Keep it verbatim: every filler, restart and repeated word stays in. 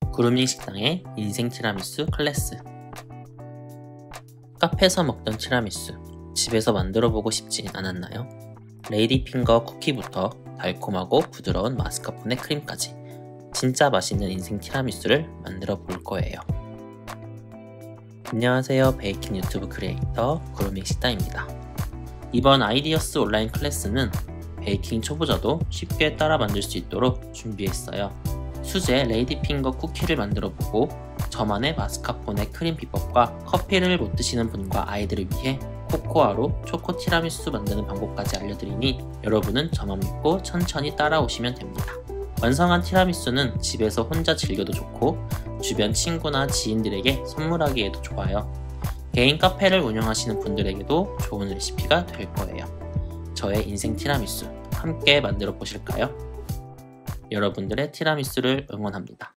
구름링 식당의 인생 티라미수 클래스. 카페에서 먹던 티라미수, 집에서 만들어보고 싶진 않았나요? 레이디핑거 쿠키부터 달콤하고 부드러운 마스카포네 크림까지 진짜 맛있는 인생 티라미수를 만들어 볼 거예요. 안녕하세요, 베이킹 유튜브 크리에이터 구름링 식당입니다. 이번 아이디어스 온라인 클래스는 베이킹 초보자도 쉽게 따라 만들 수 있도록 준비했어요. 수제 레이디핑거 쿠키를 만들어보고 저만의 마스카포네 크림 비법과 커피를 못 드시는 분과 아이들을 위해 코코아로 초코 티라미수 만드는 방법까지 알려드리니 여러분은 저만 믿고 천천히 따라오시면 됩니다. 완성한 티라미수는 집에서 혼자 즐겨도 좋고 주변 친구나 지인들에게 선물하기에도 좋아요. 개인 카페를 운영하시는 분들에게도 좋은 레시피가 될 거예요. 저의 인생 티라미수 함께 만들어 보실까요? 여러분들의 티라미수를 응원합니다.